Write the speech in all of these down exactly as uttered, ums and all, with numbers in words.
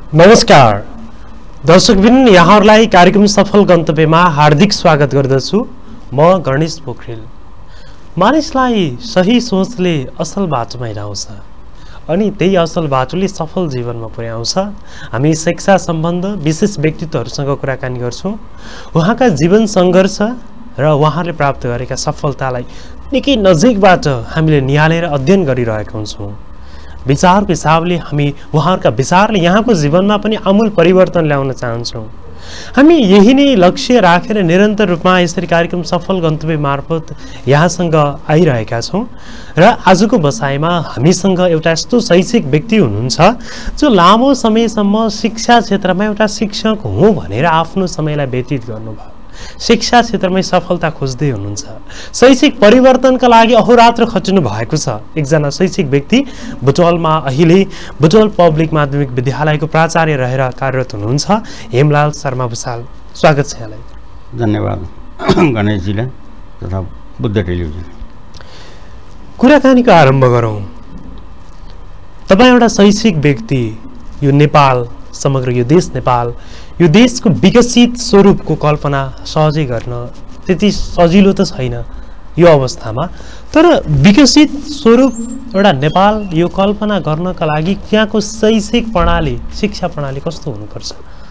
नमस्कार दर्शकबिन, यहाँहरूलाई कार्यक्रम सफल गन्तव्यमा हार्दिक स्वागत गर्दछु। म गणेश पोखरेल। मानिसलाई सही सोचले असल बाटोमा हिँडाउँछ अनि त्यही असल बाटोले सफल जीवनमा पुर्याउँछ। हामी शिक्षा सम्बन्ध विशेष व्यक्तित्वहरूसँग कुराकानी गर्छौँ। उहाँका जीवन सङ्घर्ष र उहाँले प्राप्त गरेका सफलतालाई निकै नजिकबाट हामीले निहालेर अध्ययन गरिरहेका हुन्छौँ। विचारको हिसाबले हामी उहाँहरूका विचारले यहाँको जीवनमा पनि आमूल परिवर्तन ल्याउन चाहन्छौँ। हामी यही नै लक्ष्य राखेर निरन्तर रूपमा यसरी कार्यक्रम सफल गन्तव्य मार्फत यहाँसँग आइरहेका छौँ। र आजको बसाइमा हामीसँग एउटा यस्तो शैक्षिक व्यक्ति हुनुहुन्छ जो लामो समयसम्म शिक्षा क्षेत्रमा एउटा शिक्षक हुँ भनेर आफ्नो समयलाई व्यतीत गर्नुभयो। शिक्षा क्षेत्रमै सफलता खोज्दै हुनुहुन्छ। शैक्षिक परिवर्तनका लागि अहोरात्र खटिनु भएको छ। एकजना शैक्षिक व्यक्ति बुटवलमा अहिले बुटवल पब्लिक माध्यमिक विद्यालयको प्राचार्य रहेर कार्यरत हुनुहुन्छ, यमलाल शर्मा भुसाल। स्वागत छ यहाँलाई। धन्यवाद गणेशजीलाई तथा बुद्ध टेलिभिजन। कुराकानीको आरम्भ गरौँ। तपाईँ एउटा शैक्षिक व्यक्ति, यो नेपाल, समग्र यो देश नेपाल, यो देशको विकसित स्वरूपको कल्पना सहजै गर्न त्यति सजिलो त छैन यो अवस्थामा। तर विकसित स्वरूप एउटा नेपाल यो कल्पना गर्नका लागि त्यहाँको शैक्षिक प्रणाली, शिक्षा प्रणाली कस्तो हुनुपर्छ?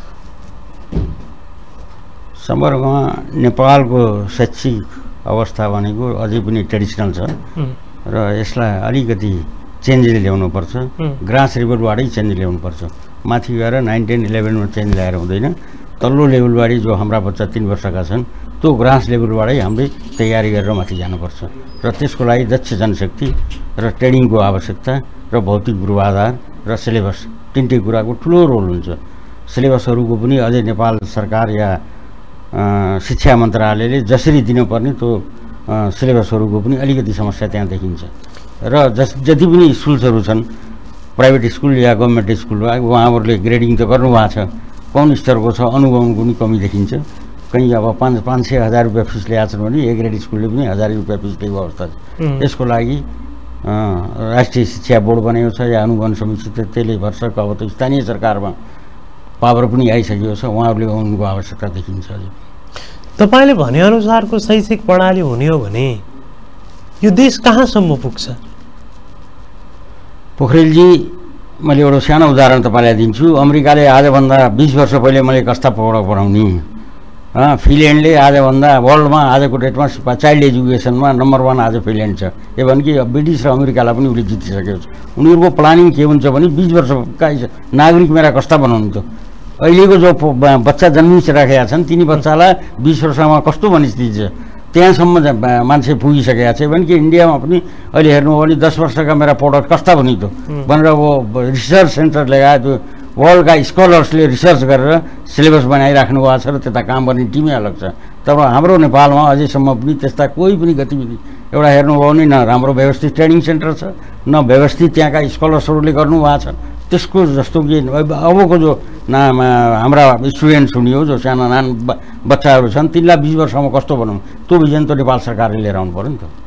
समग्रमा नेपालको शैक्षिक अवस्था भनेको अझै पनि ट्रेडिसनल छ र यसलाई अलिकति चेन्ज ल्याउनुपर्छ। ग्रास लेभलबाटै चेन्ज ल्याउनुपर्छ। माथि गएर नाइन टेन इलेभेनमा चेन्ज ल्याएर हुँदैन। तल्लो लेभलबाटै जो हाम्रा बच्चा तीन वर्षका छन् त्यो ग्रास लेभलबाटै हामीले तयारी गरेर माथि जानुपर्छ र त्यसको लागि दक्ष जनशक्ति र ट्रेनिङको आवश्यकता र भौतिक पूर्वाधार र सिलेबस तिनटै कुराको ठुलो रोल हुन्छ। सिलेबसहरूको पनि अझै नेपाल सरकार या शिक्षा मन्त्रालयले जसरी दिनुपर्ने त्यो सिलेबसहरूको पनि अलिकति समस्या त्यहाँ देखिन्छ। र जस जति पनि स्कुल्सहरू छन्, प्राइभेट स्कुल या गभर्मेन्ट स्कुलमा उहाँहरूले ग्रेडिङ त गर्नुभएको छ, कुन स्तरको छ अनुभवको पनि कमी देखिन्छ। कहीँ अब पाँच पाँच सय हजार रुपियाँ फिस ल्याएको छन् भने ए ग्रेड स्कुलले पनि हजार रुपियाँ फिस लिएको अवस्था छ। यसको लागि राष्ट्रिय शिक्षा बोर्ड बनेको छ या अनुगमन समिति, त्यसले भर्सक अब त स्थानीय सरकारमा पावर पनि आइसकेको छ, उहाँहरूले आउनुको आवश्यकता देखिन्छ। तपाईँले भनेअनुसारको शैक्षिक प्रणाली हुने हो भने यो देश कहाँसम्म पुग्छ? पोखरेलजी, मैले एउटा सानो उदाहरण तपाईँलाई दिन्छु। अमेरिकाले आजभन्दा बिस वर्ष पहिले मैले कस्ता पढ पढाउने, फिनल्यान्डले आजभन्दा वर्ल्डमा आजको डेटमा चाइल्ड एजुकेसनमा नम्बर वान आज फिनल्यान्ड छ। यो भने कि ब्रिटिस र अमेरिकालाई पनि उसले जितिसकेको छ। उनीहरूको प्लानिङ के हुन्छ भने बिस वर्षका नागरिक मेरा कस्ता बनाउनु त। अहिलेको जो बच्चा जन्मिसकेका छन् तिनी बच्चालाई बिस वर्षमा कस्तो बनिस्थिति छ त्यहाँसम्म मान्छे पुगिसकेका छ। भने कि इन्डियामा पनि अहिले हेर्नु हो भने दस वर्षका मेरा प्रोडक्ट कस्ता बनि त भनेर वो रिसर्च सेन्टर लगाए, त्यो वर्ल्डका स्कलर्सले रिसर्च गरेर सिलेबस बनाइराख्नु भएको छ र त्यता काम गर्ने टिमै अलग छ। तर हाम्रो नेपालमा अझैसम्म पनि त्यस्ता कोही पनि गतिविधि एउटा हेर्नुभयो भने न राम्रो व्यवस्थित ट्रेनिङ सेन्टर छ, न व्यवस्थित त्यहाँका स्कलर्सहरूले गर्नुभएको छ। त्यसको जस्तो कि अबको जो नाम हाम्रा स्टुडेन्ट्स हुने हो, जो साना नान बच्चाहरू छन्, तिनलाई बिस वर्षमा कस्तो बनाउँ, त्यो भिजन त नेपाल सरकारले लिएर आउनु पऱ्यो नि त।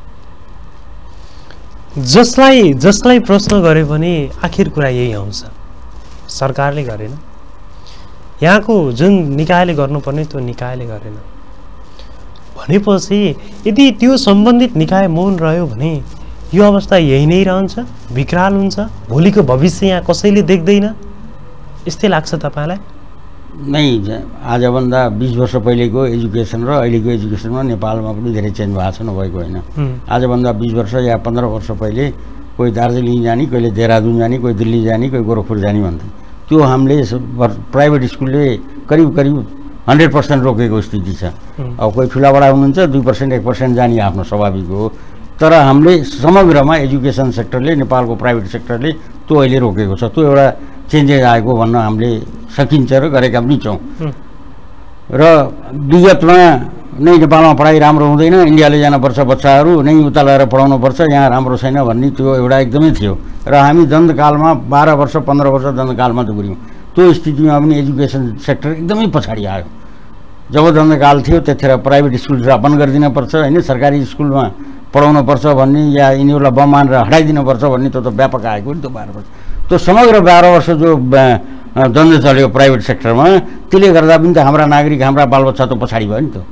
जसलाई जसलाई प्रश्न गरे पनि आखिर कुरा यही आउँछ, सरकारले गरेन, यहाँको जुन निकायले गर्नुपर्ने त्यो निकायले गरेन भनेपछि यदि त्यो सम्बन्धित निकाय मौन रह्यो भने यो अवस्था यही नै रहन्छ, विकराल हुन्छ, भोलिको भविष्य यहाँ कसैले देख्दैन, यस्तै लाग्छ तपाईँलाई? नै, आजभन्दा बिस वर्ष पहिलेको एजुकेसन र अहिलेको एजुकेसनमा नेपालमा पनि धेरै चेन्ज भएको छ, नभएको होइन। आजभन्दा बिस वर्ष या पन्ध्र वर्ष पहिले कोही दार्जिलिङ जाने, कहिले देहरादुन जाने, कोही दिल्ली जाने, कोही गोरखपुर जाने भन्थे। त्यो हामीले प्राइभेट स्कुलले करिब करिब हन्ड्रेड पर्सेन्ट रोकेको स्थिति छ। अब कोही ठुलाबडा हुनुहुन्छ दुई पर्सेन्ट एक पर्सेन्ट जाने आफ्नो स्वाभाविक हो। तर हामीले समग्रमा एजुकेसन सेक्टरले, नेपालको प्राइभेट सेक्टरले त्यो अहिले रोकेको छ। त्यो एउटा चेन्जेस आएको भन्न हामीले सकिन्छ र गरेका पनि छौँ। र विगतमा नै नेपालमा पढाइ राम्रो हुँदैन, इन्डियाले जानुपर्छ, बच्चाहरू नै उता लगेर पढाउनुपर्छ, यहाँ राम्रो छैन भन्ने त्यो एउटा एकदमै थियो। र हामी दण्डकालमा बाह्र वर्ष पन्ध्र वर्ष दण्डकालमा दौड्यौँ। त्यो स्थितिमा पनि एजुकेसन सेक्टर एकदमै पछाडि आयो। जब दण्डकाल थियो त्यतिखेर प्राइभेट स्कुल बन्द गरिदिनुपर्छ होइन, सरकारी स्कुलमा पढाउनुपर्छ भन्ने या यिनीहरूलाई बम मानेर हटाइदिनुपर्छ भन्ने त्यो त व्यापक आएको नि त्यो बाह्र वर्ष। त्यो समग्र बाह्र वर्ष जो द्वन्द्व चल्यो प्राइभेट सेक्टरमा, त्यसले गर्दा पनि त हाम्रा नागरिक हाम्रा बालबच्चा त पछाडि भयो नि त।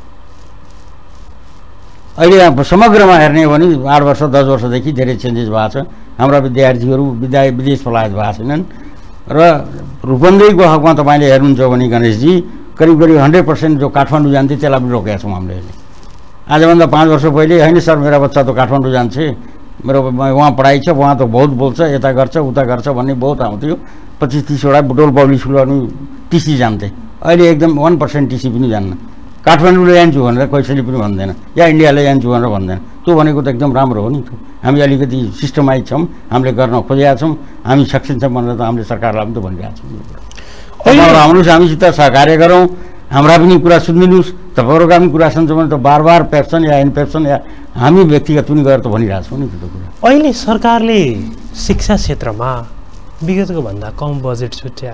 अहिले समग्रमा हेर्ने हो भने आठ वर्ष दस वर्षदेखि धेरै चेन्जेस भएको छ। हाम्रा विद्यार्थीहरू विद्या विदेश पलायत भएको छैनन् र रूपन्देहीको हकमा तपाईँले हेर्नुहुन्छ भने गणेशजी करिब करिब हन्ड्रेड पर्सेन्ट जो काठमाडौँ जान्थे त्यसलाई पनि रोकेका छौँ हामीले। आजभन्दा पाँच वर्ष पहिले होइन सर मेरा बच्चा त काठमाडौँ जान्छे, मेरो वहाँ पढाइ छ, वहाँ त बहुत बोल्छ, यता गर्छ उता गर्छ भन्ने बहुत आउँथ्यो। पच्चिस तिसवटा बुटवल पब्लिक स्कुलहरू टिसी जान्थे, अहिले एकदम वान पर्सेन्ट टिसी पनि जान्न। काठमाडौँले जान्छु भनेर कसैले पनि भन्दैन, या इन्डियाले जान्छु भनेर भन्दैन। त्यो भनेको त एकदम राम्रो हो नि त। हामी अलिकति सिस्टमाइज छौँ, हामीले गर्न खोजेका छौँ, हामी सक्षम छौँ भनेर त हामीले सरकारलाई पनि त भनिरहेका छौँ। तपाईँहरू आउनुहोस्, हामीसित सहकार्य गरौँ, हाम्रा पनि कुरा सुनिदिनुहोस्, तपाईँहरूका पनि कुरा सुन्छ भने त बार बार पेप्सन या इनपेप्सन या हामी व्यक्तिगत पनि गरेर त भनिरहेको छौँ नि त्यो कुरा। अहिले सरकारले शिक्षा क्षेत्रमा विगतको भन्दा कम बजेट छुट्या,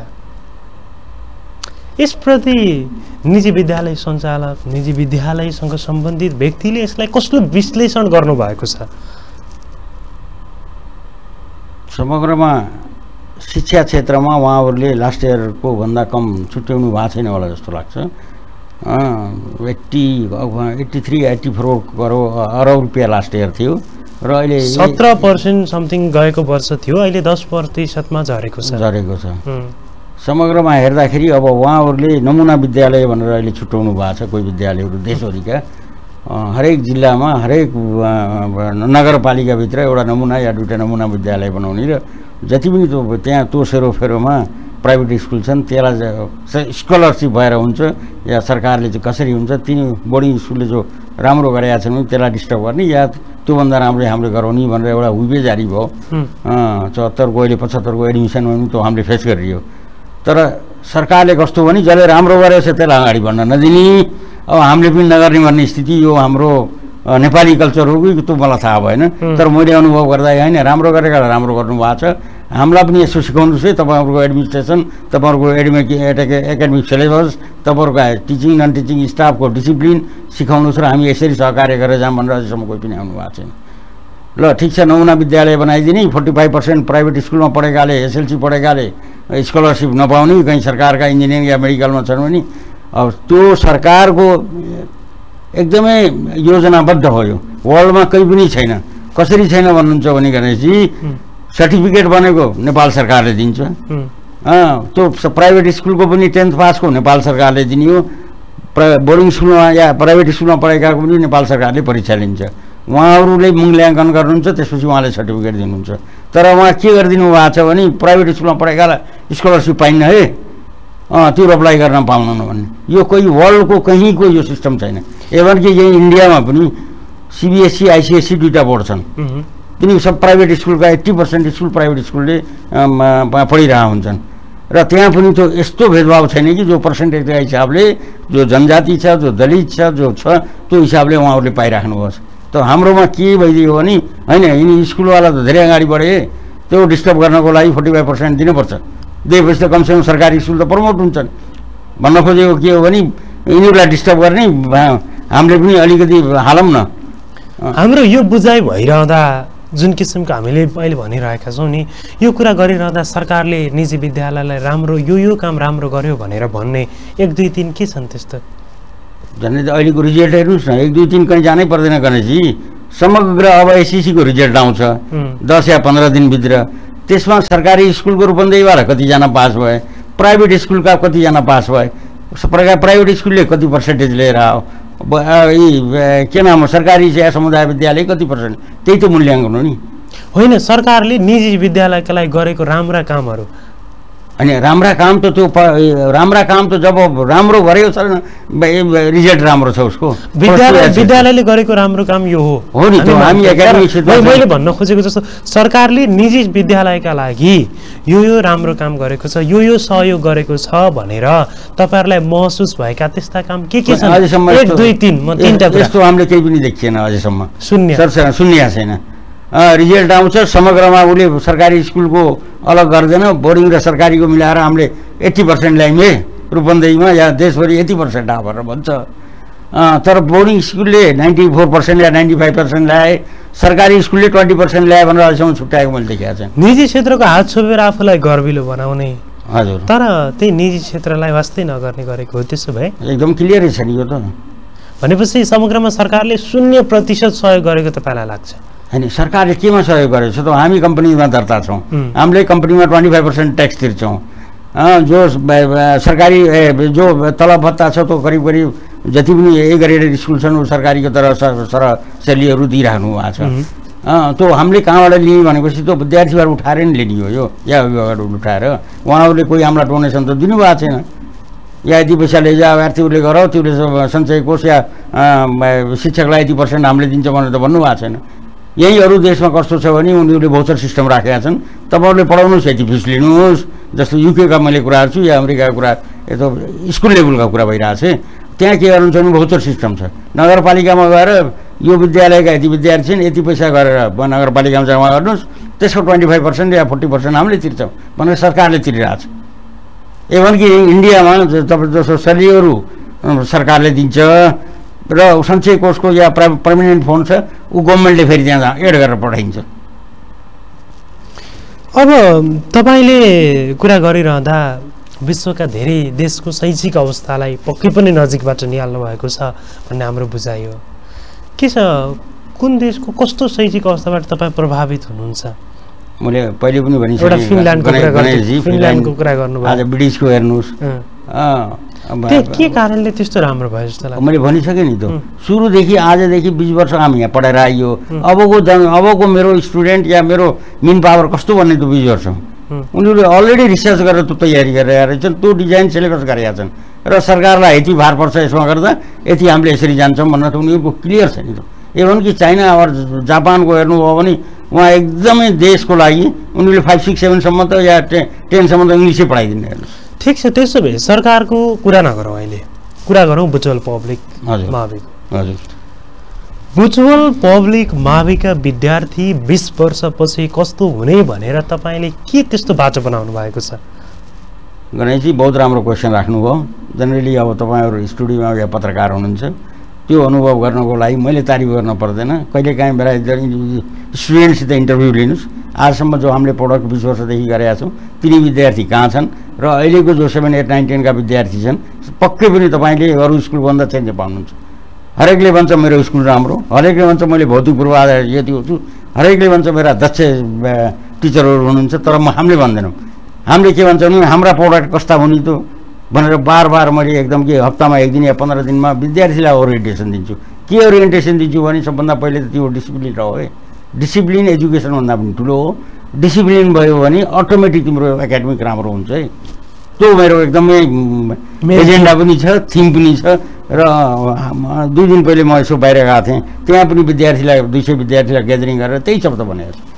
यसप्रति निजी विद्यालय सञ्चालक निजी विद्यालयसँग सम्बन्धित व्यक्तिले यसलाई कस्तो विश्लेषण गर्नुभएको छ? समग्रमा शिक्षा क्षेत्रमा उहाँहरूले लास्ट इयरको भन्दा कम छुट्याउनु भएको छैन होला जस्तो लाग्छ। Eighty eighty three eighty four crore अरब रुपियाँ लास्ट इयर थियो र अहिले सत्र पर्सेन्ट समथिङ गएको वर्ष थियो, अहिले दस प्रतिशतमा झरेको छ झरेको छ समग्रमा हेर्दाखेरि। अब उहाँहरूले नमुना विद्यालय भनेर अहिले छुट्याउनु भएको छ। कोही विद्यालयहरू देशभरिका हरेक जिल्लामा हरेक नगरपालिकाभित्र एउटा नमुना या दुईवटा नमुना विद्यालय बनाउने र जति पनि त्यो त्यहाँ त्यो सेरोफेरोमा प्राइभेट स्कुल छन् त्यसलाई स्कलरसिप भएर हुन्छ या सरकारले चाहिँ कसरी हुन्छ, तिनी बोर्डिङ स्कुलले जो राम्रो गरेका छन् त्यसलाई डिस्टर्ब गर्ने या त्योभन्दा राम्रो हामीले गराउने भनेर एउटा हुबे जारी भयो। चौहत्तरको अहिले पचहत्तरको एडमिसन पनि त्यो हामीले फेस गरियो। तर सरकारले कस्तो भने जसले राम्रो गरेको छ त्यसलाई अगाडि बढ्न नदिने, अब हामीले पनि नगर्ने भन्ने स्थिति यो हाम्रो नेपाली कल्चर हो कि त्यो मलाई थाहा भएन। तर मैले अनुभव गर्दा होइन राम्रो गरेकालाई राम्रो गर्नुभएको छ। हामीलाई पनि यसो सिकाउनुहोस् है, तपाईँहरूको एडमिनिस्ट्रेसन, तपाईँहरूको एडमिक एकाडेमिक सिलेबस, तपाईँहरूको टिचिङ नन टिचिङ स्टाफको डिसिप्लिन सिकाउनुहोस् र हामी यसरी सहकार्य गरेर जाऊँ भनेर अझैसम्म कोही पनि आउनु भएको छैन। ल ठिक छ, नमुना विद्यालय बनाइदिने, फोर्टी फाइभ पर्सेन्ट प्राइभेट स्कुलमा पढेकाले एसएलसी पढेकाले स्कलरसिप नपाउने, कहीँ सरकारका इन्जिनियरिङ या मेडिकलमा छन् भने अब त्यो सरकारको एकदमै योजनाबद्ध हो। यो वर्ल्डमा कहीँ पनि छैन। कसरी छैन भन्नुहुन्छ भने गणेशजी सर्टिफिकेट बनेको नेपाल सरकारले दिन्छ, त्यो प्राइभेट स्कुलको पनि टेन्थ पासको नेपाल सरकारले दिने हो, बोर्डिङ स्कुलमा या प्राइभेट स्कुलमा पढेकाको पनि नेपाल सरकारले परीक्षा लिन्छ। उहाँहरूले मूल्याङ्कन गर्नुहुन्छ, त्यसपछि उहाँले सर्टिफिकेट दिनुहुन्छ। तर उहाँ के गरिदिनु भएको छ भने प्राइभेट स्कुलमा पढेकालाई स्कलरसिप पाइन्न है, त्यो अप्लाई गर्न पाउनुहुन्न भन्ने। यो कोही वर्ल्डको कहीँको यो सिस्टम छैन। इभन कि यही इन्डियामा पनि सिबिएसई आइसिएसई दुईवटा बोर्ड छन्, तिनी सब प्राइभेट स्कुलका एट्टी पर्सेन्ट स्कुल प्राइभेट स्कुलले पढिरहेका हुन्छन् र त्यहाँ पनि त्यो यस्तो भेदभाव छैन कि जो पर्सेन्टेजका हिसाबले जो जनजाति छ, जो दलित छ, जो छ त्यो हिसाबले उहाँहरूले पाइराख्नुभएको छ। त हाम्रोमा के भइदियो भने होइन यिनी स्कुलवाला त धेरै अगाडि बढे, त्यो डिस्टर्ब गर्नको लागि फोर्टी फाइभ पर्सेन्ट दिनुपर्छ, दिएपछि त कमसेकम सरकारी स्कुल त प्रमोट हुन्छन्। भन्न खोजेको के हो भने यिनीहरूलाई डिस्टर्ब गर्ने हामीले पनि अलिकति हालौँ न। हाम्रो यो बुझाइ भइरहँदा जुन किसिमको हामीले अहिले भनिरहेका छौँ नि, यो कुरा गरिरहँदा सरकारले निजी विद्यालयलाई राम्रो यो यो काम राम्रो गर्यो भनेर भन्ने एक दुई तिन के छन् त्यस्तो? झन् अहिलेको रिजल्ट हेर्नुहोस् न, एक दुई तिन कहीँ जानै पर्दैन गणेशजी। समग्र अब एसएससीको रिजल्ट आउँछ दस या पन्ध्र दिनभित्र, त्यसमा सरकारी स्कुलको रूपन्देहीवाला कतिजना पास भए, प्राइभेट स्कुलका कतिजना पास भए, प्राइभेट स्कुलले कति पर्सेन्टेज लिएर आयो, के नाम हो सरकारी या समुदाय विद्यालय कति पर्सेन्ट, त्यही त मूल्याङ्कन हो नि। होइन, सरकारले निजी विद्यालयका लागि गरेको राम्रा कामहरू अनि राम्रा काम त त्यो राम्रा काम त जब राम्रो गरेको छ रिजल्ट राम्रो छ उसको। विद्यालय विद्यालयले गरेको राम्रो काम यो हो हो नि। त्यो हामी एकाडेमिक क्षेत्रमा मैले भन्न खोजेको जस्तो सरकारले निजी विद्यालयका लागि यो यो राम्रो काम गरेको छ, यो यो सहयोग गरेको छ भनेर तपाईहरुलाई महसुस भएका त्यस्ता काम के के छन्? अझैसम्म एक दुई तीन म तीनटा कुरा यस्तो हामीले केही पनि देखिएन अझैसम्म। शून्य सर शून्य छैन। रिजल्ट आउँछ समग्रमा उसले सरकारी स्कुलको अलग गर्दैन, बोर्डिङ र सरकारीको मिलाएर हामीले एट्टी पर्सेन्ट ल्यायौँ रूपन्देहीमा या देशभरि यति पर्सेन्ट आ भनेर भन्छ। तर बोर्डिङ स्कुलले नाइन्टी फोर पर्सेन्ट या नाइन्टी फाइभ पर्सेन्ट ल्याए, सरकारी स्कुलले ट्वेन्टी पर्सेन्ट ल्याए भनेर अहिलेसम्म छुट्याएको मैले देखेको छु। निजी क्षेत्रको हात छोपेर आफूलाई गर्विलो बनाउने हजुर तर त्यही निजी क्षेत्रलाई वास्तै नगर्ने गरेको हो। त्यसो भए एकदम क्लियरै छ नि यो त। भनेपछि समग्रमा सरकारले शून्य प्रतिशत सहयोग गरेको तपाईँलाई लाग्छ? होइन, सरकारले केमा सहयोग गरेको छ त? हामी कम्पनीमा दर्ता छौँ, हामीले कम्पनीमा ट्वेन्टी फाइभ पर्सेन्ट ट्याक्स तिर्छौँ। जो सरकारी जो तलब भत्ता छ त्यो करिब करिब जति पनि ए ग्रेडेड स्कुल छन् सरकारीको तर सर सेलीहरू दिइराख्नु भएको छ। त्यो हामीले कहाँबाट लिने भनेपछि त्यो विद्यार्थीबाट उठाएर नि लिने हो। यो या अभिभावकबाट उठाएर उहाँहरूले कोही हामीलाई डोनेसन त दिनुभएको छैन। या यति पैसा लैजा विद्यार्थीहरूले गर, त्यसले सञ्चय कोष या शिक्षकलाई यति पर्सेन्ट हामीले दिन्छ भनेर त भन्नुभएको छैन। यही अरू देशमा कस्तो छ भने उनीहरूले भौचर सिस्टम राखेका छन्। तपाईँहरूले पढाउनुहोस्, यति फिस लिनुहोस्। जस्तो युकेका मैले कुराहरू छु या अमेरिकाको कुरा, यता स्कुल लेभलका कुरा भइरहेको छ। त्यहाँ के गर्नुहुन्छ भने भौचर सिस्टम छ। नगरपालिकामा गएर यो विद्यालयका यति विद्यार्थी छन्, यति पैसा गरेर नगरपालिकामा जम्मा गर्नुहोस्, त्यसको ट्वेन्टी फाइभ पर्सेन्ट या फोर्टी पर्सेन्ट हामीले तिर्छौँ भनेर सरकारले तिरिरहेको छ। एभन कि इन्डियामा तपाईँ जस्तो सैलरीहरू सरकारले दिन्छ र सञ्चय कोषको या पर्मानेन्ट फन्ड छ, ऊ गभर्मेन्टले फेरि त्यहाँ एड गरेर पठाइन्छ। अब तपाईँले कुरा गरिरहँदा विश्वका धेरै देशको शैक्षिक अवस्थालाई पक्कै पनि नजिकबाट निहाल्नु भएको छ भन्ने हाम्रो बुझाइ हो। के छ, कुन देशको कस्तो शैक्षिक अवस्थाबाट तपाईँ प्रभावित हुनुहुन्छ? मैले पहिले पनि भनिसकेँ, एउटा फिनल्यान्डको कुरा गर्नु फिनल्यान्डको कुरा गर्नुभयो, आज ब्रिटिसको हेर्नुहोस्। के कारणले त्यस्तो राम्रो भयो जस्तो लाग्छ? मैले भनिसकेँ नि त, सुरुदेखि आजदेखि बिस वर्ष हामी यहाँ पढाएर आइयो। अबको जन अबको मेरो स्टुडेन्ट या मेरो मेन पावर कस्तो भन्ने त बिस वर्ष उनीहरूले अलरेडी रिसर्च गरेर त्यो तयारी गरेर रहेछन्, त्यो डिजाइन सिलेबस गरेका छन् र सरकारलाई यति भार पर्छ यसमा गर्दा, यति हामीले यसरी जान्छौँ भन्न त उनीहरूको क्लियर छ नि त। इभन कि चाइना अब जापानको हेर्नुभयो भने उहाँ एकदमै देशको लागि उनीहरूले फाइभ सिक्स सेभेनसम्म त या टे टेनसम्म त इङ्ग्लिसै पढाइदिने। हेर्नुहोस्, ठिक छ। त्यसो भए सरकारको कुरा नगरौँ, अहिले कुरा गरौँ बुटवल पब्लिक मावि। हजुर, बुटवल पब्लिक माविका विद्यार्थी बिस वर्षपछि कस्तो हुने भनेर तपाईँले के त्यस्तो बाटो बनाउनु भएको छ? गणेशजी बहुत राम्रो क्वेसन राख्नुभयो। जेनरली अब तपाईँहरू स्टुडियोमा या पत्रकार हुनुहुन्छ, त्यो अनुभव गर्नको लागि मैले तारिफ गर्न पर्दैन। कहिलेकाहीँ बेला स्टुडेन्टसित इन्टरभ्यू लिनुहोस्। आजसम्म जो हामीले प्रडक्ट बिस वर्षदेखि गरेका छौँ तिनी विद्यार्थी कहाँ छन् र अहिलेको जो सेभेन एट नाइन टेनका विद्यार्थी छन् पक्कै पनि तपाईँले अरू स्कुलभन्दा चेन्ज पाउनुहुन्छ। हरेकले भन्छ मेरो स्कुल राम्रो, हरेकले भन्छ मैले भौतिक पूर्वाधार यति हुन्छु, हरेकले भन्छ मेरा दक्ष टिचरहरू हुनुहुन्छ। तर म हामीले भन्दैनौँ। हामीले के भन्छौँ भने हाम्रा प्रडक्ट कस्ता हुने त भनेर बार बार मैले एकदम कि हप्तामा एक दिन या पन्ध्र दिनमा विद्यार्थीलाई ओरिएन्टेसन दिन्छु। के ओरिएन्टेसन दिन्छु भने सबभन्दा पहिले त त्यो डिसिप्लिन रह्यो है। डिसिप्लिन एजुकेसनभन्दा पनि ठुलो हो। डिसिप्लिन भयो भने अटोमेटिक तिम्रो एकाडेमिक राम्रो हुन्छ है। त्यो मेरो एकदमै एजेन्डा पनि छ, थिम पनि छ। र दुई दिन पहिले म यसो बाहिर गएको थिएँ, त्यहाँ पनि विद्यार्थीलाई दुई सय विद्यार्थीलाई ग्यादरिङ गरेर त्यही शब्द भनेको छु।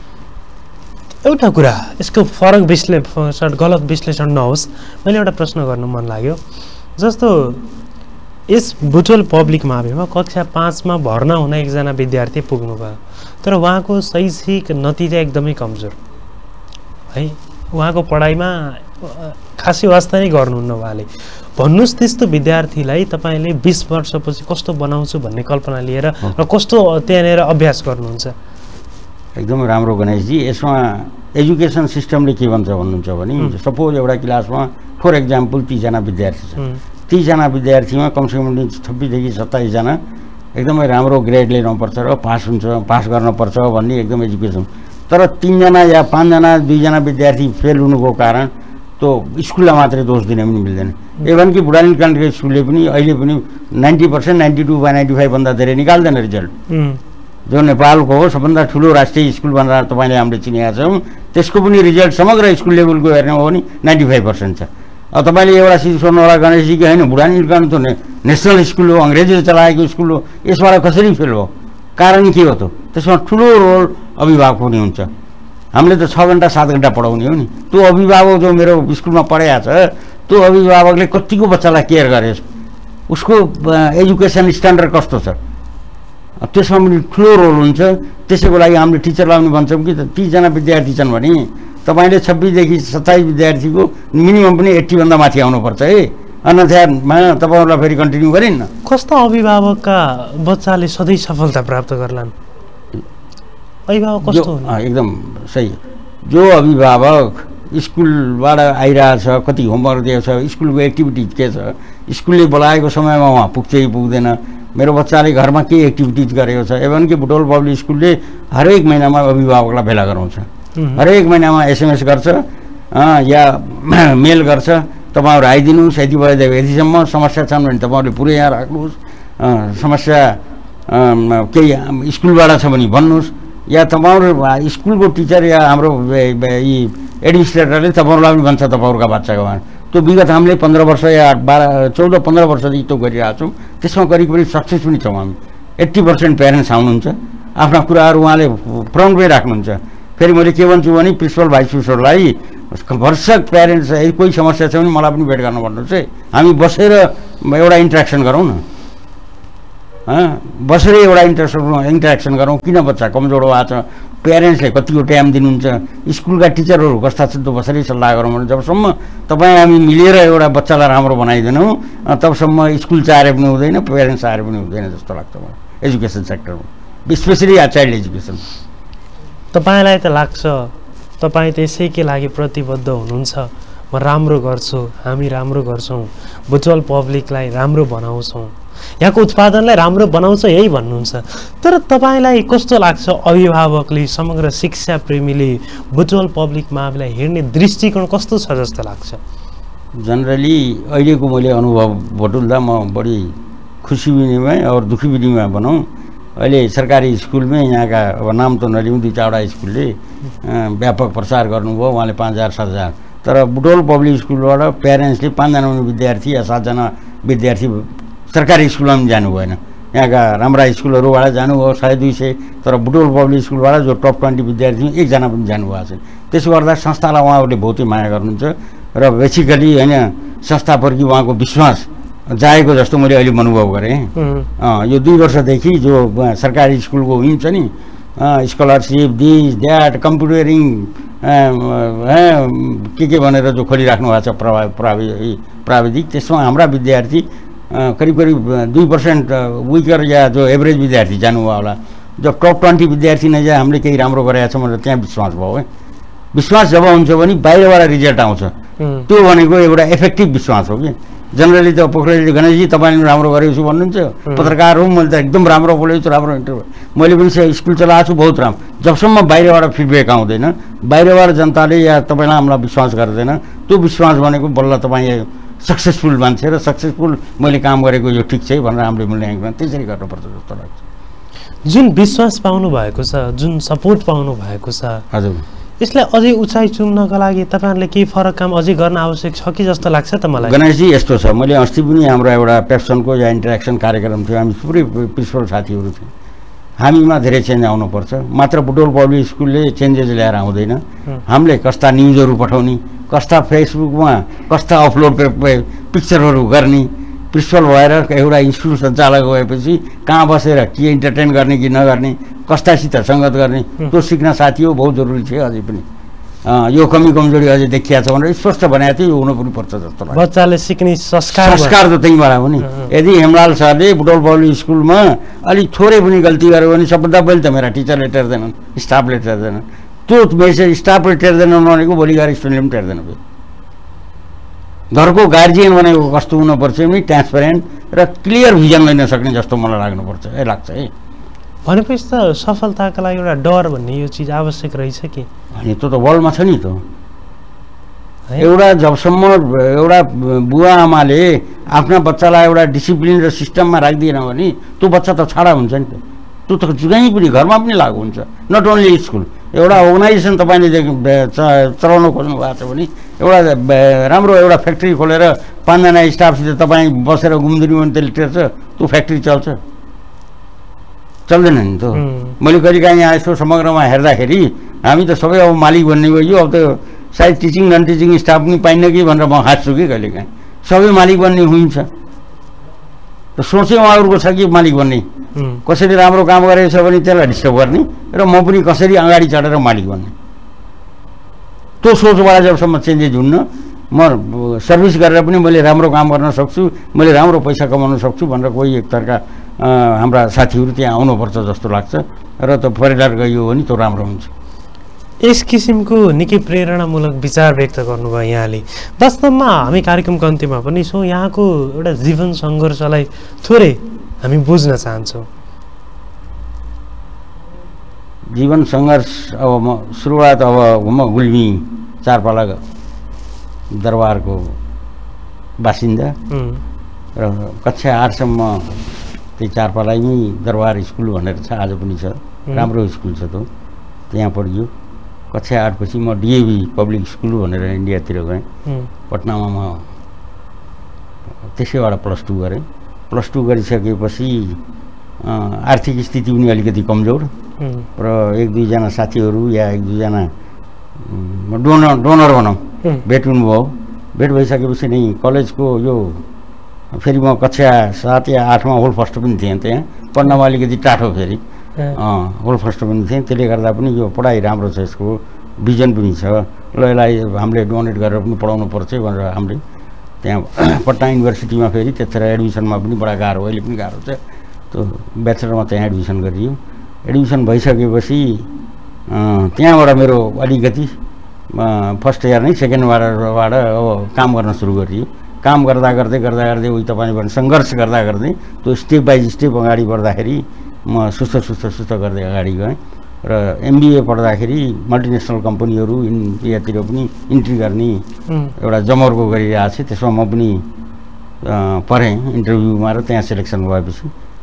एउटा कुरा, यसको फरक विश्लेषण गलत विश्लेषण नहोस्, मैले एउटा प्रश्न गर्नु मन लाग्यो। जस्तो यस बुटवल पब्लिक माविमा कक्षा पाँचमा भर्ना हुन एकजना विद्यार्थी पुग्नुभयो, तर उहाँको शैक्षिक नतिजा एकदमै कमजोर है, उहाँको पढाइमा खासै वास्ता नै गर्नुहुन्न उहाँले। भन्नुहोस् त्यस्तो विद्यार्थीलाई तपाईँले बिस वर्षपछि कस्तो बनाउँछु भन्ने कल्पना लिएर र कस्तो त्यहाँनिर अभ्यास गर्नुहुन्छ? एकदमै राम्रो गणेशजी। यसमा एजुकेसन सिस्टमले के भन्छ भन्नुहुन्छ भने सपोज एउटा क्लासमा फर एक्जाम्पल तिसजना विद्यार्थी छन्। तिसजना विद्यार्थीमा कमसेकम छब्बिसदेखि सत्ताइसजना एकदमै राम्रो ग्रेड लिनुपर्छ र पास हुन्छ, पास गर्नुपर्छ भन्ने एकदम एजुकेसन। तर तिनजना या पाँचजना दुईजना विद्यार्थी फेल हुनुको कारण त्यो स्कुललाई मात्रै दोष दिन पनि मिल्दैन। इभन कि बुढानी कन्ट्री स्कुलले पनि अहिले पनि नाइन्टी पर्सेन्ट नाइन्टी टू वा नाइन्टी फाइभभन्दा धेरै निकाल्दैन रिजल्ट। जो नेपालको हो सबभन्दा ठुलो राष्ट्रिय स्कुल भनेर तपाईँले हामीले चिनेका छौँ, त्यसको पनि रिजल्ट समग्र स्कुल लेभलको हेर्ने हो भने नाइन्टी फाइभ पर्सेन्ट छ। अब तपाईँले एउटा चिज सोध्नु होला गणेशजी कि होइन बुढानी काण्ड त नेसनल स्कुल हो, अङ्ग्रेजले चलाएको स्कुल हो, यसबाट कसरी फेल हो? कारण के हो त? त्यसमा ठुलो रोल अभिभावक पनि हुन्छ। हामीले त छ घन्टा सात घन्टा पढाउने हो नि, त्यो अभिभावक जो मेरो स्कुलमा पढाएको छ त्यो अभिभावकले कतिको बच्चालाई केयर गरे, उसको एजुकेसन स्ट्यान्डर्ड कस्तो छ, त्यसमा पनि ठुलो रोल हुन्छ। त्यसैको लागि हामीले टिचरलाई पनि भन्छौँ कि तिसजना विद्यार्थी छन् भने तपाईँले छब्बिसदेखि सत्ताइस विद्यार्थीको मिनिमम पनि एट्टीभन्दा माथि आउनुपर्छ है, अन्यथामा तपाईँहरूलाई फेरि कन्टिन्यू गरिन्न। कस्ता अभिभावकका बच्चाले सधैँ सफलता प्राप्त गर्लान्? अभिभावक कस्तो? एकदम सही। जो अभिभावक स्कुलबाट आइरहेछ, कति होमवर्क दिएको छ, स्कुलको एक्टिभिटिज के छ, स्कुलले बोलाएको समयमा उहाँ पुग्छ कि पुग्दैन, मेरो बच्चाले घरमा के एक्टिभिटिज गरेको छ। इभन कि बुटवल पब्लिक स्कुलले हरेक महिनामा अभिभावकलाई भेला गराउँछ, हरेक महिनामा एसएमएस गर्छ या मेल गर्छ, तपाईँहरू आइदिनुहोस्, यति बजेदेखि यतिसम्म समस्या छन् भने तपाईँहरूले पुरै यहाँ राख्नुहोस्, समस्या केही स्कुलबाट छ भने भन्नुहोस्, या तपाईँहरू स्कुलको टिचर या हाम्रो यी एडमिनिस्ट्रेटरले तपाईँहरूलाई पनि भन्छ तपाईँहरूका बच्चाको भएर। त्यो विगत हामीले पन्ध्र वर्ष या बाह्र चौध पन्ध्र वर्षदेखि त्यो गरिरहेको छौँ, त्यसमा करिब करिब सक्सेस पनि छौँ हामी। एट्टी पर्सेन्ट प्यारेन्ट्स आउनुहुन्छ, आफ्ना कुराहरू उहाँले फ्रन्टमै राख्नुहुन्छ। फेरि मैले के भन्छु भने प्रिन्सिपल भाइस प्रिन्सिपललाई भरसक प्यारेन्ट्स कोही समस्या छ भने मलाई पनि भेट गर्न भन्नुहोस् है, हामी बसेर एउटा इन्ट्रेक्सन गरौँ न, बसेर एउटा इन्ट्रेक्सन इन्ट्रेक्सन गरौँ। किन बच्चा कमजोर भएको छ, प्यारेन्ट्सले कतिको टाइम दिनुहुन्छ, स्कुलका टिचरहरू कस्ता छ, त्यो बसेरै सल्लाह गरौँ भने जबसम्म तपाईँ हामी मिलेर एउटा बच्चालाई राम्रो बनाइदिनौँ तबसम्म स्कुल चाहेर पनि हुँदैन, प्यारेन्ट्स चाहेर पनि हुँदैन जस्तो लाग्छ मलाई एजुकेसन सेक्टरमा, स्पेसली चाइल्ड एजुकेसन। तपाईँलाई त लाग्छ तपाईँ त्यसैकै लागि प्रतिबद्ध हुनुहुन्छ, म राम्रो गर्छु, हामी राम्रो गर्छौँ, बुटवल पब्लिकलाई राम्रो बनाउँछौँ, यहाँको उत्पादनलाई राम्रो बनाउँछ यही भन्नुहुन्छ। तर तपाईँलाई कस्तो लाग्छ, अभिभावकले समग्र शिक्षा प्रेमीले बुटवल पब्लिक माविलाई हेर्ने दृष्टिकोण कस्तो छ जस्तो लाग्छ? जनरली अहिलेको मैले अनुभव बटुल्दा म बढी खुसी विनिमय और दुखी विनिमय भनौँ। अहिले सरकारी स्कुलमै यहाँका अब नाम त नलिउँ, दुई चारवटा स्कुलले व्यापक प्रचार गर्नुभयो, उहाँले पाँच हजार सात हजार तर बुटवल पब्लिक स्कुलबाट प्यारेन्ट्सले पाँचजना विद्यार्थी या सातजना विद्यार्थी सरकारी स्कुलमा पनि जानु भएन। यहाँका राम्रा स्कुलहरूबाट जानुभयो सय दुई सय, तर बुटवल पब्लिक स्कुलबाट जो टप ट्वेन्टी विद्यार्थी एकजना पनि जानुभएको छैन। त्यसो गर्दा संस्थालाई उहाँहरूले बहुतै माया गर्नुहुन्छ र बेसिकली होइन संस्थाप्रति उहाँको विश्वास जाएको जस्तो मैले अहिले अनुभव गरेँ। यो दुई वर्षदेखि जो सरकारी स्कुलको हुन्छ नि स्कलरसिप दिस द्याट कम्प्युटरिङ के के भनेर जो खोलिराख्नु भएको छ प्रभा प्राविधिक, त्यसमा हाम्रा विद्यार्थी करिब करिब दुई पर्सेन्ट विकर या जो एभरेज विद्यार्थी जानुभयो होला। जो टप ट्वेन्टी विद्यार्थी नै चाहिँ हामीले केही राम्रो गरेका छौँ भनेर त्यहाँ विश्वास भयो है। विश्वास जब हुन्छ भने बाहिरबाट रिजल्ट आउँछ, त्यो भनेको एउटा इफेक्टिभ विश्वास हो कि। जनरली त पोखरेलले गणेशजी तपाईँले राम्रो गरेको छु भन्नुहुन्छ, पत्रकार हो, मैले त एकदम राम्रो बोलेको छु, राम्रो इन्टरभ्यू मैले पनि स्कुल चलाएको छु बहुत राम्रो। जबसम्म बाहिरबाट फिडब्याक आउँदैन, बाहिरबाट जनताले या तपाईँलाई हामीलाई विश्वास गर्दैन, त्यो विश्वास भनेको बल्ल तपाईँ सक्सेसफुल मान्छे र सक्सेसफुल मैले काम गरेको यो ठिक छ भनेर हामीले मूल्याङ्कन त्यसरी गर्नुपर्छ जस्तो लाग्छ। जुन विश्वास पाउनु भएको छ, जुन सपोर्ट पाउनु भएको छ, हजुर, यसलाई अझै उचाइ चुम्नका लागि तपाईँहरूले केही फरक काम अझै गर्न आवश्यक छ कि जस्तो लाग्छ त मलाई? गणेशजी यस्तो छ, मैले अस्ति पनि हाम्रो एउटा पेप्सनको या इन्टरेक्सन कार्यक्रम थियो, हामी थुप्रै प्रिन्सिपल साथीहरू थियौँ। हामीमा धेरै चेन्ज आउनुपर्छ, मात्र बुटवल पब्लिक स्कुलले चेन्जेस ल्याएर आउँदैन। हामीले कस्ता न्युजहरू पठाउने, कस्ता फेसबुकमा कस्ता अपलोड पिक्चरहरू गर्ने, प्रिन्सिपल भएर एउटा इन्स्टिट्युट सञ्चालक भएपछि कहाँ बसेर के इन्टरटेन गर्ने कि नगर्ने, कस्तासित सङ्गत गर्ने, त्यो सिक्न साथी हो बहुत जरुरी छ। अझै पनि यो कमी कमजोरी अझै देखिया छ भनेर स्पष्ट बनाएको थियो, यो हुनु पनि पर्छ जस्तो लाग्छ। बच्चाले सिक्ने संस्कार संस्कार त त्यहीँबाट हो नि। यदि हेमलाल सरले बुटवल पब्लिक स्कुलमा अलिक थोरै पनि गल्ती गर्यो भने सबभन्दा पहिले त मेरा टिचरले टेर्दैनन्, स्टाफले टेर्दैनन्, त्यो मेसेज स्टाफले टेर्दैनन् भनेको भोलि गएर स्टुडेन्टले पनि टेर्दैन। घरको गार्जियन भनेको कस्तो हुनुपर्छ भने ट्रान्सपेरेन्ट र क्लियर भिजन लिन सक्ने जस्तो मलाई लाग्नुपर्छ ए लाग्छ है। भनेपछि त सफलताका लागि एउटा डर भन्ने यो चिज आवश्यक रहेछ कि? अनि त्यो त वर्ल्डमा छ नि त। एउटा जबसम्म एउटा बुवा आमाले आफ्ना बच्चालाई एउटा डिसिप्लिन र सिस्टममा राख्दिएन भने त्यो बच्चा त छाडा हुन्छ नि त। त्यो त जुनै पनि घरमा पनि लागु हुन्छ, नट ओन्ली स्कुल। एउटा अर्गनाइजेसन तपाईँले चलाउन खोज्नु भएको छ भने एउटा राम्रो एउटा फ्याक्ट्री खोलेर पाँचजना स्टाफसित तपाईँ बसेर घुम्दिनु भने त्यसले टेर्छ, त्यो फ्याक्ट्री चल्छ? चल्दैन नि त। मैले कहिले काहीँ यहाँ यसो समग्रमा हेर्दाखेरि हामी त सबै अब मालिक भन्ने भयो, अब त सायद टिचिङ नन टिचिङ स्टाफ पनि पाइन्न कि भनेर म हाँस्छु कि कहिले काहीँ। सबै मालिक बन्ने हुन्छ त सोचेँ उहाँहरूको छ कि मालिक बन्ने, कसरी राम्रो काम गरेको छ भने त्यसलाई डिस्टर्ब गर्ने र म पनि कसरी अगाडि चढेर मालिक बन्ने, त्यो सोचबाट जबसम्म चेन्जेस हुन्न म सर्भिस गरेर पनि मैले राम्रो काम गर्न सक्छु, मैले राम्रो पैसा कमाउन सक्छु भनेर कोही एक तर्का हाम्रा साथीहरू त्यहाँ आउनुपर्छ जस्तो लाग्छ र त परिवार गयो भने त्यो राम्रो हुन्छ। यस किसिमको निकै प्रेरणामूलक विचार व्यक्त गर्नुभयो यहाँले। वास्तवमा हामी कार्यक्रमको अन्त्यमा पनि छौँ, यहाँको एउटा जीवन सङ्घर्षलाई थोरै हामी बुझ्न चाहन्छौँ। जीवन सङ्घर्ष अब म सुरुवात अब म गुल्मी चारपाला दरबारको बासिन्दा र कक्षा आठसम्म त्यही चारपालामै दरबार स्कुल भनेर छ, आज पनि छ, राम्रो स्कुल छ त्यो, त्यहाँ पढियो। कक्षा आठपछि म डिएभी पब्लिक स्कुल भनेर इन्डियातिर गएँ, पटनामा म त्यसैबाट प्लस टू गरेँ। प्लस टू गरिसकेपछि आर्थिक स्थिति पनि अलिकति कमजोर र एक दुईजना साथीहरू या एक दुईजना डोनर डोनर भनौँ भेट हुनुभयो। भेट भइसकेपछि नै कलेजको यो फेरि म कक्षा सात या आठमा होल फर्स्ट पनि थिएँ, त्यहाँ पढ्नमा अलिकति टाठो फेरि होल फर्स्ट पनि थिएँ। त्यसले गर्दा पनि यो पढाइ राम्रो छ, यसको भिजन पनि छ, ल यसलाई हामीले डोनेट गरेर पनि पढाउनु पर्छ भनेर हामीले त्यहाँ पटना युनिभर्सिटीमा फेरि त्यतिखेर एडमिसनमा पनि बडा गाह्रो, अहिले पनि गाह्रो छ। त्यो ब्याचलरमा त्यहाँ एडमिसन गरियो। एडमिसन भइसकेपछि त्यहाँबाट मेरो अलिकति फर्स्ट इयर नै सेकेन्डबाट अब काम गर्न सुरु गरियो। काम गर्दा गर्दै गर्दा गर्दै उही तपाईँले भने सङ्घर्ष गर्दा गर्दै त्यो स्टेप बाई स्टेप अगाडि बढ्दाखेरि म सुस्त सुस्त सुस्त गर्दै अगाडि गएँ र एमबिए पढ्दाखेरि मल्टिनेसनल कम्पनीहरू इन्डियातिर पनि इन्ट्री गर्ने एउटा जमर्को गरिरहेको थिएँ। त्यसमा म पनि पढेँ इन्टरभ्यूमा र त्यहाँ सेलेक्सन भएपछि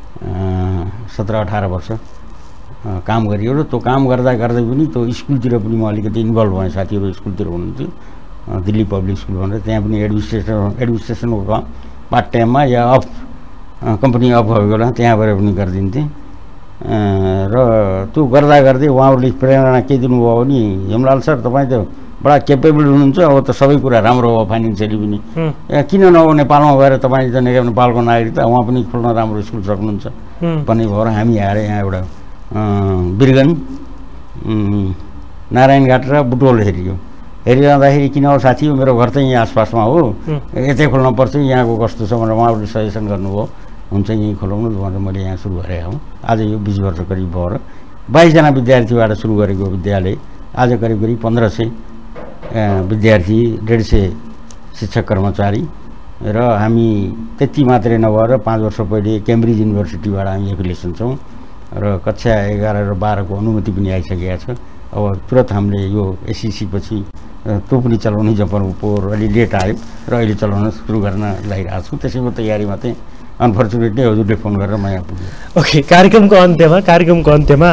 सत्र अठार वर्ष काम गरियो र त्यो काम गर्दा गर्दै पनि त्यो स्कुलतिर पनि म अलिकति इन्भल्भ भएँ। साथीहरू स्कुलतिर हुनुहुन्थ्यो, दिल्ली पब्लिक स्कुल भनेर, त्यहाँ पनि एडमिनिस्ट्रेसन एडमिनिस्ट्रेसनको पार्ट टाइममा या अफ कम्पनी अफ भएको बेला त्यहाँबाट पनि गरिदिन्थेँ र त्यो गर्दा गर्दै उहाँहरूले प्रेरणा के दिनुभयो भने हेमलाल सर तपाईँ त बडा केपेबल हुनुहुन्छ, अब त सबै कुरा राम्रो हो फाइनेन्सियली पनि, किन नहो नेपालमा गएर तपाईँ त नेपालको नागरिकता उहाँ पनि खोल्न राम्रो स्कुल सक्नुहुन्छ भन्ने भएर हामी आएर यहाँ एउटा बिरगन नारायणघाट र बुटवल हेरियो। हेरिरहँदाखेरि किन हो साथी, मेरो घर चाहिँ यहाँ आसपासमा हो, यतै खोल्न पर्छ, यहाँको कस्तो छ भनेर उहाँहरूले सजेसन गर्नुभयो, हुन्छ यहीँ खोलाउनु भनेर मैले यहाँ सुरु गरेको हौँ। आज यो बिस वर्ष करिब भएर बाइसजना विद्यार्थीबाट सुरु गरेको विद्यालय आज करिब करिब पन्ध्र सय विद्यार्थी, डेढ सय शिक्षक कर्मचारी र हामी त्यति मात्रै नभएर पाँच वर्ष पहिले केम्ब्रिज युनिभर्सिटीबाट हामी एफिलिएसन छौँ र कक्षा एघार र बाह्रको अनुमति पनि आइसकेका छ। अब तुरन्त हामीले यो एसइसी पछि त्यो पनि चलाउने जम्परको पोहोर अलि लेट आयो र अहिले चलाउन सुरु गर्न लागिरहेको छु। त्यसैको तयारीमा चाहिँ अनफर्चुनेटली हजुरले फोन गरेर म यहाँ पुगेँ। ओके, कार्यक्रमको अन्त्यमा कार्यक्रमको अन्त्यमा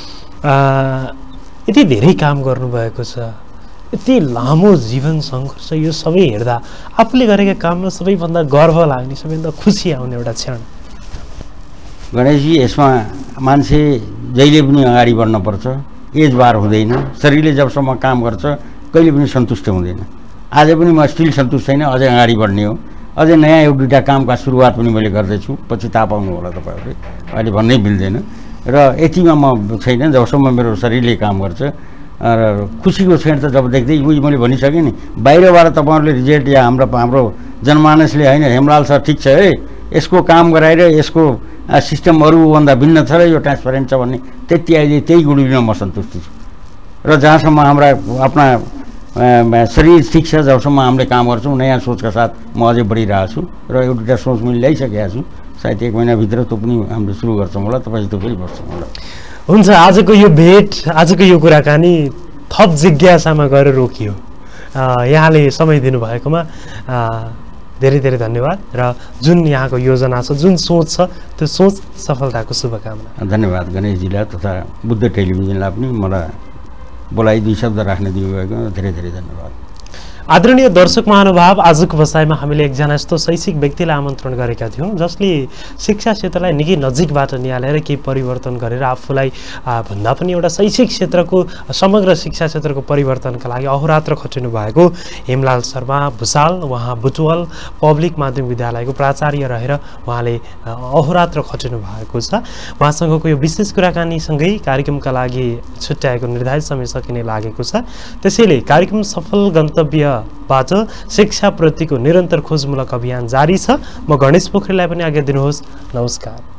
यति धेरै काम गर्नुभएको छ, यति लामो जीवन सङ्घर्ष, यो सबै हेर्दा आफूले गरेका काममा सबैभन्दा गर्व लाग्ने, सबैभन्दा खुसी आउने एउटा क्षण। गणेशजी, यसमा मान्छे जहिले पनि अगाडि बढ्नुपर्छ, एज बार हुँदैन। शरीरले जबसम्म काम गर्छ कहिले पनि सन्तुष्ट हुँदैन। आज पनि म स्टिल सन्तुष्ट छैन, अझै अगाडि बढ्ने हो। अझै नयाँ एक दुईवटा कामका सुरुवात पनि मैले गर्दैछु, पछि थाहा पाउनु होला तपाईँहरूले, अहिले भन्नै मिल्दैन। र यतिमा म छैन जबसम्म मेरो शरीरले काम गर्छ। र खुसीको क्षण त जब देख्दै उही मैले भनिसकेँ नि, बाहिरबाट तपाईँहरूले रिजल्ट या हाम्रो हाम्रो जनमानसले होइन हेमलाल सर ठिक छ है, यसको काम गराएर यसको सिस्टम अरूभन्दा भिन्न छ र यो ट्रान्सपरेन्ट छ भन्ने त्यति अहिले त्यही गुण लिन म सन्तुष्ट छु। र जहाँसम्म हाम्रा आफ्ना शरीर ठिक छ, जबसम्म हामीले काम गर्छौँ नयाँ सोचका साथ म अझै बढिरहेको छु र एउटा दुईवटा सोच मैले ल्याइसकेको छु। सायद एक महिनाभित्र त्यो पनि हामीले सुरु गर्छौँ होला, तपाईँ त्यो फेरि गर्छौँ होला। हुन्छ, आजको यो भेट, आजको यो कुराकानी थप जिज्ञासामा गएर रोकियो। यहाँले समय दिनुभएकोमा धेरै धेरै धन्यवाद र जुन यहाँको योजना छ, जुन सोच छ, त्यो सोच सफलताको शुभकामना। धन्यवाद गणेशजीलाई तथा बुद्ध टेलिभिजनलाई पनि मलाई बोलाइ दुई शब्द राख्न दिनुभएको धेरै धेरै धन्यवाद। आदरणीय दर्शक महानुभाव, आजको बसाइमा हामीले एकजना यस्तो शैक्षिक व्यक्तिलाई आमन्त्रण गरेका थियौँ जसले शिक्षा क्षेत्रलाई निकै नजिकबाट निहालेर केही परिवर्तन गरेर आफूलाई भन्दा पनि एउटा शैक्षिक क्षेत्रको समग्र शिक्षा क्षेत्रको परिवर्तनका लागि अहोरात्र खटिनु भएको हेमलाल शर्मा भुसाल, उहाँ बुटवल पब्लिक माध्यमिक विद्यालयको प्राचार्य रहेर उहाँले अहोरात्र खटिनु भएको छ। उहाँसँगको यो विशेष कुराकानीसँगै कार्यक्रमका लागि छुट्याएको निर्धारित समय सकिने लागेको छ। त्यसैले कार्यक्रम सफल गन्तव्य बाट शिक्षा प्रतिको निरन्तर खोजमूलक अभियान जारी छ। म गणेश पोखरेललाई पनि आज्ञा दिनुहोस्। नमस्कार।